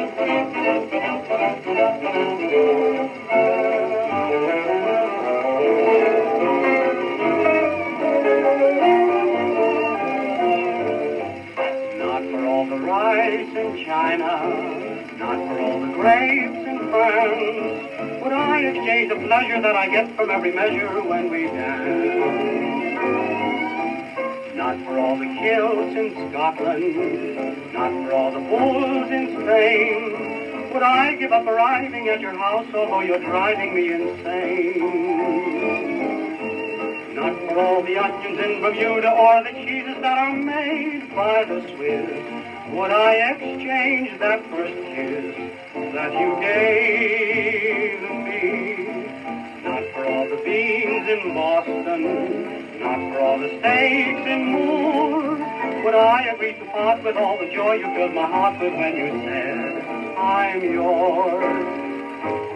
In China, not for all the grapes in France, would I exchange the pleasure that I get from every measure when we dance. Not for all the kilts in Scotland, not for all the bulls in Spain, would I give up arriving at your house, although you're driving me insane. Not for all the onions in Bermuda or the cheeses that are made by the Swiss would I exchange that first kiss that you gave me. Not for all the beans in Boston, not for all the steaks in Moore, would I agree to part with all the joy you filled my heart with when you said, I'm yours.